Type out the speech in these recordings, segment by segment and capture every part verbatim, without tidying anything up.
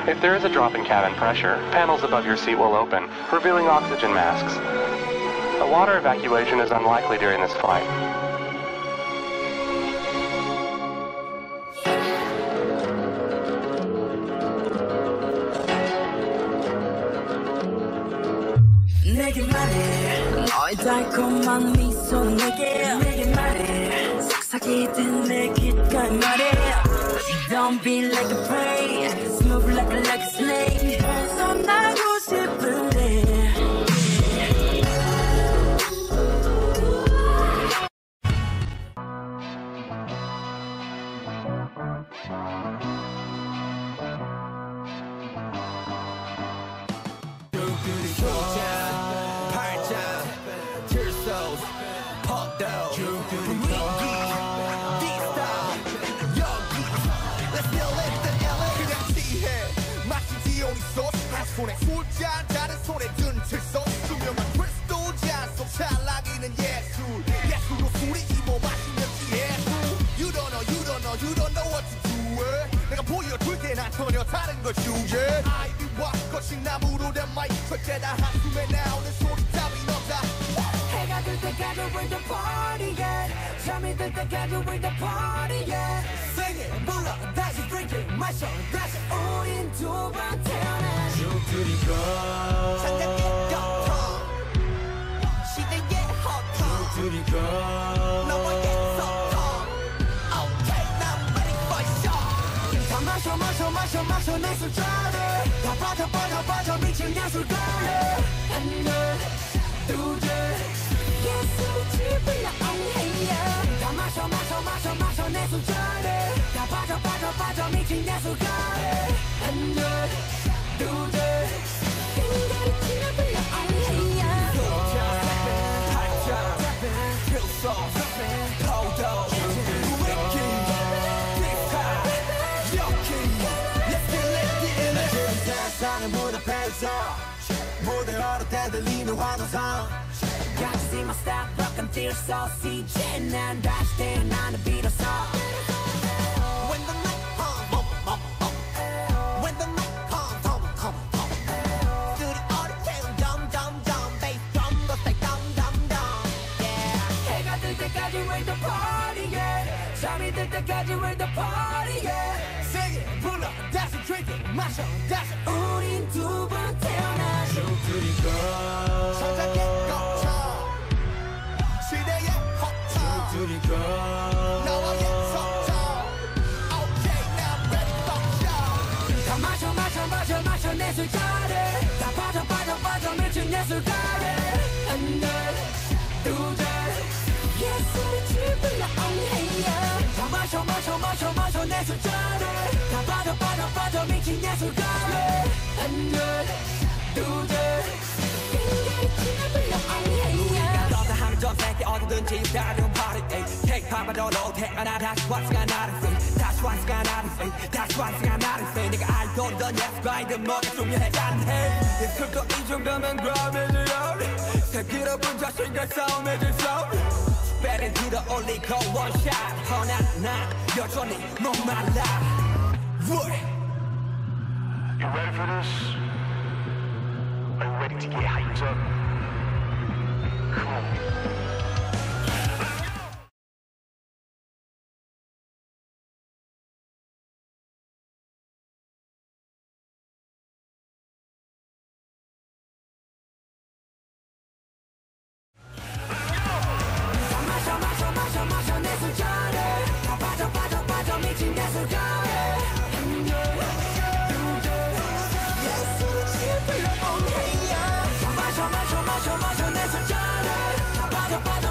If there is a drop in cabin pressure, panels above your seat will open, revealing oxygen masks. A water evacuation is unlikely during this flight. 내게 말해 너의 달콤한 미소 내게 내게 말해 속삭이듯 내 귓가에 말해 Don't be like a prey Smooth like a, like a snake 벗어나고 싶은데 손에 술잔 다른 손에 든 칠성 투명한 크리스탈 잔속 찰나기는 예술 예술로 술이 입어 마시면 예술 You don't know you don't know you don't know what to do it. 내가 보여줄게 난 전혀 다른 걸 주제 아이비와 거친 나무로 된 마이크 절대 다 한숨에 나오는 소리 따윈 없다 해가 들 때까지 we're the party yeah 잠이 들 때까지 we're the party yeah Sing it 불러 다시 drink it 마셔 다시 우린 두 번 태어나 죽들이고 창작의 격통 시대의 허통 죽들이고 너와의 소통 Okay now I'm ready for show 다 마셔 마셔 마셔 마셔 내 술자리 다 빠져 빠져 빠져 미친 예술가래 하나 둘셋 예술이 집을 나옹해야 다 마셔 마셔 마셔 마셔 내 술자리 다 빠져 빠져 빠져 미친 예술가래 하나 둘셋 무대로 대들리는 환호성 같이 see my style rock and feel so 이제 난 다시 태어나는 비로소 When the night comes When the night comes come come come 스튜디오를 채운 점점점 bass drum 더 stay dum dum dum yeah 해가 뜰 때까지 we're the party yeah 잠이 들 때까지 we're the party yeah Sing it 불러 다시 drink it 마셔 다시 우린 두 번 태어나 죽들이고 창작의 거쳐 시대의 허통 죽들이고 너와의 소통 Okay now I'm ready for show 다 마셔 마셔 마셔 마셔 내 술자리 다 빠져 빠져 빠져 미친 예술가래 하나 둘셋 예술의 집을 나옹해야 다 마셔 마셔 마셔 마셔 내 술자리 다 빠져 빠져 빠져 미친 예술가래 하나 둘셋 너다 하면 전 세계 어디든지 다른 party Take part but don't take 하나 다시 왔으가 나를 free 다시 왔으가 나를 free 다시 왔으가 나를 free 내가 알던 던 예술가이든 뭐가 중요하지 해 예술도 이 정도면 그럼이지요 새끼로분 자신과 싸움해질 싸움 배를 들어 올리고 원샷 허나 나 여전히 목말라 You ready for this? Are you ready to get hyped up? Come on. 마셔 마셔 마셔 내 술자리 다 빠져 빠져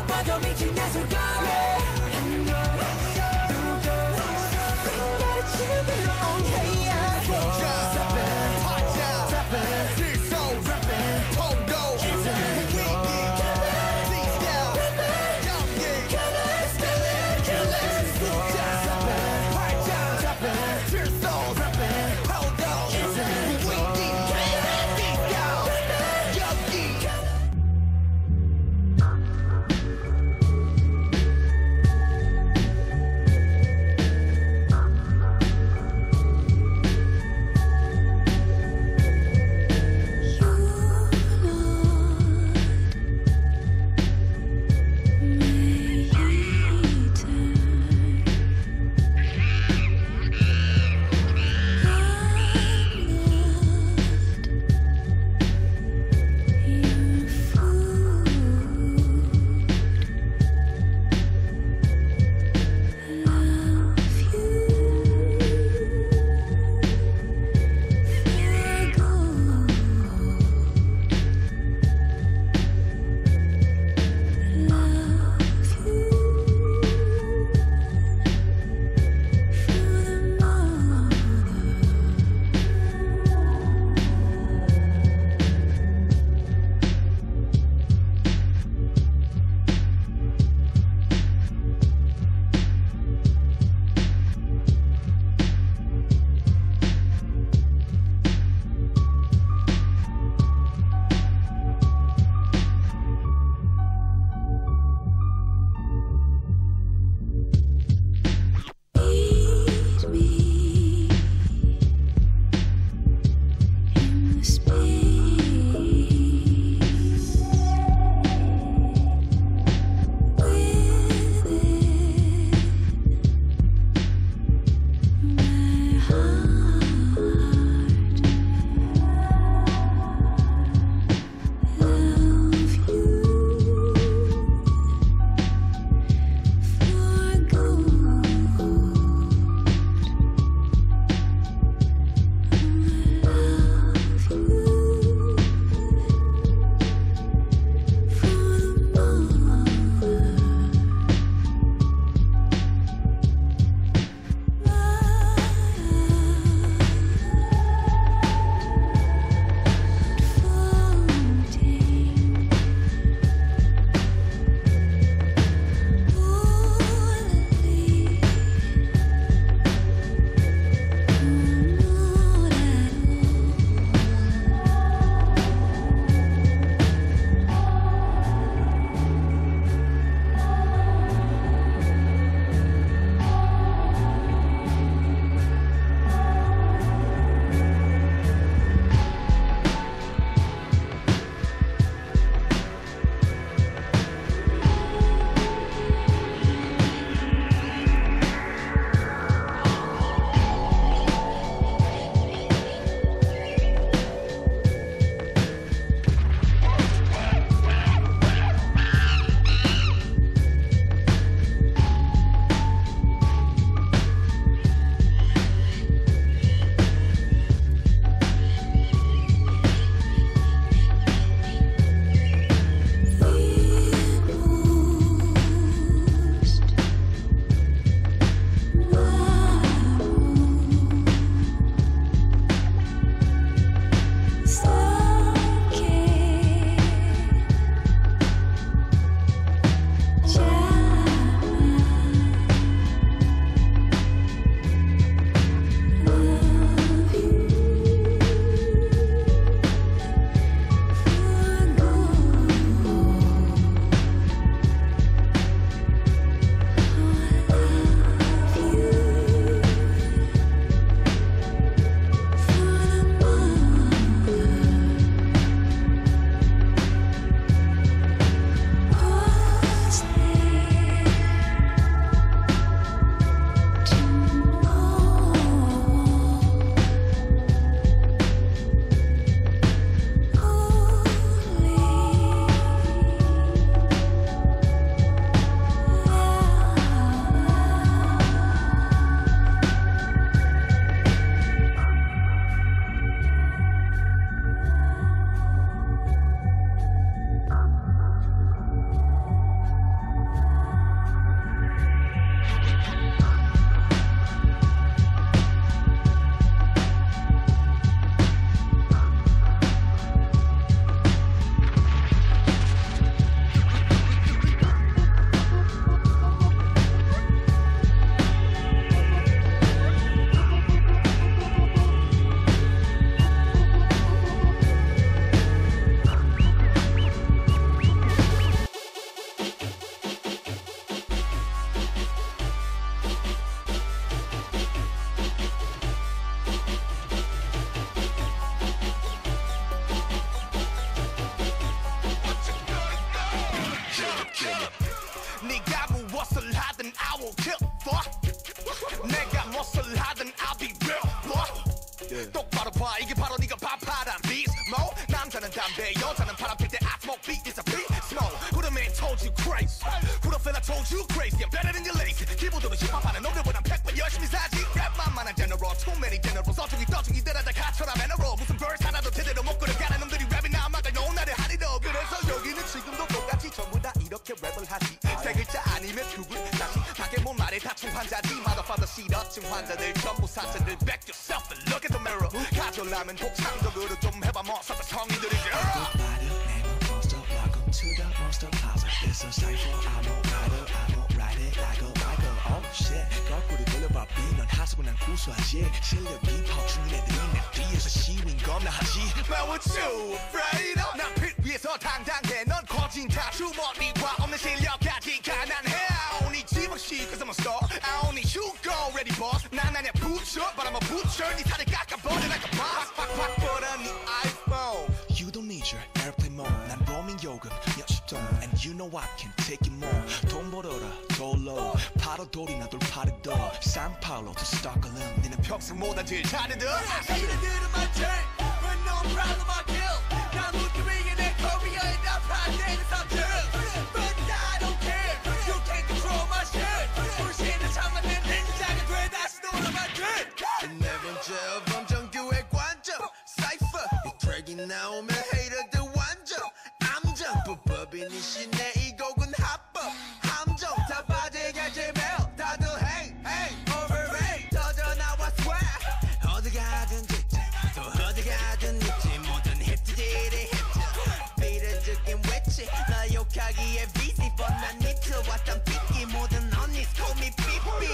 똑바로 봐 이게 바로 네가 밥하란 beast mode 남자는 담배 여자는 바람 필 때 I smoke beat it's a beat smoke Who the man told you crazy Who the fella told you crazy I'm better than your lazy 기본으로 힙합하는 놈들보단 백 번 열심히 살지 랩만만한 general Too many generals 어중이 떠중이 때라다 가처럼 애너로 무슨 verse 하나도 제대로 못 끌어가는 놈들이 랩이나 막을 놓은 나를 하리도 그래서 여기는 지금도 똑같이 전부 다 이렇게 랩을 하지 세 글자 아니면 큐글 다시 밖에 못 말해 다충 환자지 Motherfather 시러증 환자들 전부 사자들 Back yourself and look at the mirror 가져라면 독창적으로 좀 해봐 뭐 서서 성인들이지 Welcome to the monster plaza It's a cypher I'm a rider I'm a ride it like a biker Oh shit 거꾸로 돌려봐 비넌 하수고 난 구수하지 실력이 파충인 애들이 내 뒤에서 시윈 겁나 하지 But what you afraid of 난 빛 위에서 당당해 넌 거진 다 주머니와 없는 실력까지 가난해 I only 지방시 cause I'm a star I only you go ready boss 난 아냐 butcher but I'm a butcher 네 살을 깎아버려 like a boss 팍팍팍 뻗어 네 iPhone You don't need your airplane mode 난 roaming 요금 몇십 돈 And you know I can take it more 돈 벌어라 돌로 바로 돌이나 돌파리도 산파울로 to 스톡홀름 니는 평생 못한 제일 잘해도 이들은 my turn But no problem I kill 난 웃기위에 내 커리어에 다 파대는 삼촌 But I don't care You can't control my shit 불신을 참아낸 닌자가 돼 다시 돌아만 돼 네 번째 앨범 정규의 관점 Cypher 이 트랙이 나오면 hater들 완전 암정 불법인 이 시내 이 곡은 합법 함정 다 빠지게 제멜 다들 hey hey overrate 터져 나와 swear 어디 가든 짓지 또 어디 가든 있지 모든 히트들이 히트 비례적인 외치 나 욕하기에 busy but 난 미쳐왔던 삐끼 모든 언니 call me 삐삐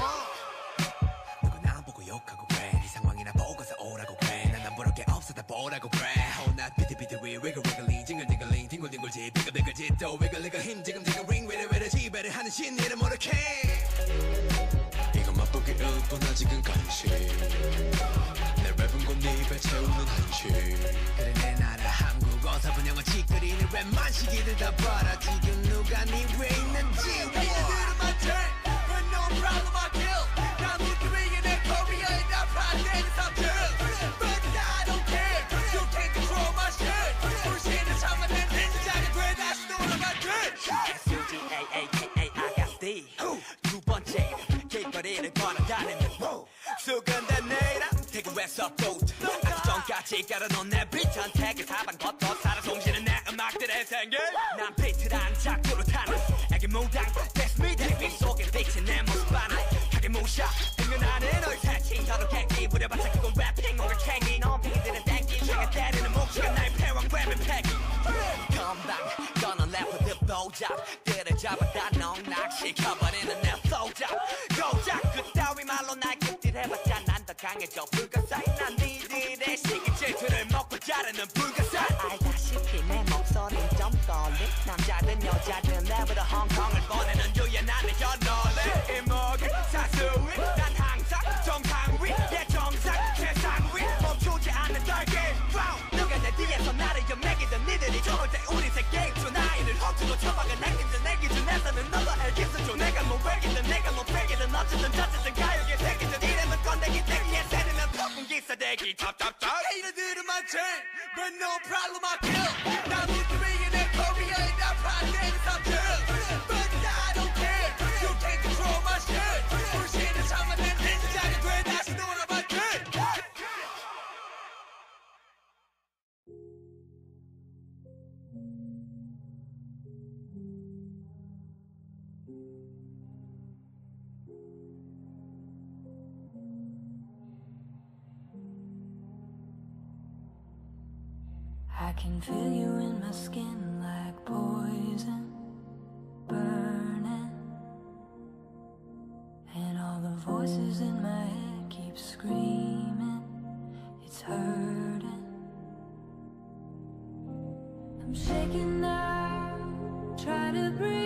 누구나 안 보고 욕하고 그래 네 상황이나 보고서 오라고 그래 난 안 부를 게 없어 다 보라고 그래 Oh not 비트비트 위 wiggle wiggling 징글징글링 뒹굴뒹굴지 비글비글지 또 wiggle 힘 지금 지금 ring 위를 위를 지배를 하는 신이를 모르게 이건 맛보기 일뿐 아직은 간식 내 랩은 곧 네 입에 채우는 한식 그래 내 나라 한국 어서 분영어 짓거리는 웬만 시기들 다 봐라 지금 누가 네 위에 있는지 이들은 my turn But no problem I kill 난 웃기 위해 내 커리어에 다 파대는 삼촌 But I don't care You can't control my shit 불신을 참아낸 닌자가 돼 다시 돌아만 돼 S U G A A K A I got D 두 번째 길거리를 걸어다니는 수근된 내일아 대구에서 또 아주 전까지 깔아놓은 내 비트한 택을 사방 걷어 살아 숨쉬는 내 음악들의 생길 난 비트란 작두로 타는 애기 무당 That's me 대비 속에 비친 내 모습 하나 하게 무셔 은근하는 널 새치 서로 객기 부려봤자 그건 래핑 오늘 캥이 넌 비들은 땡기 제가 때리는 몫이가 나의 패왕 랩의 패기 건방 너는 래퍼들 보잡 때를 잡아다 넉락시켜버리는 내 소잡 고작 그따위 말로 날 급딜해봤자 난 더 강해져 불가사의 난 니들의 시기 질투를 먹고 자르는 불가사의 알다시피 내 목소리는 좀 떨리 남자든 여자든 랩으로 홍콩을 보내는 유연한 내 연놀리 이목을 사수위 난 항상 정상 위내 정상 세상 위 멈추지 않는 떨기 누가 내 뒤에서 나를 연맥이든 니들이 좋을 때 우리 새 게임 중 나이를 헛주고 처박은 내 기준 내 기준에서는 너도 알겠어 줘 내가 뭐 외기든 내가 뭐 빼기든 어쨌든 저쨌든 가요계 새기든 이름은 건데기 대기에 새르면 폭풍 기사대기 탑탑탑 Hater들은 my turn But no problem I kill 난 웃기 위해 내 커리어에 다 파대는 삼촌 But I don't care You can't control my shit 불신을 참아낸 닌자가 돼 다시 돌아만 돼 I can feel you in my skin like poison burning, and all the voices in my head keep screaming, it's hurting. I'm shaking now, try to breathe.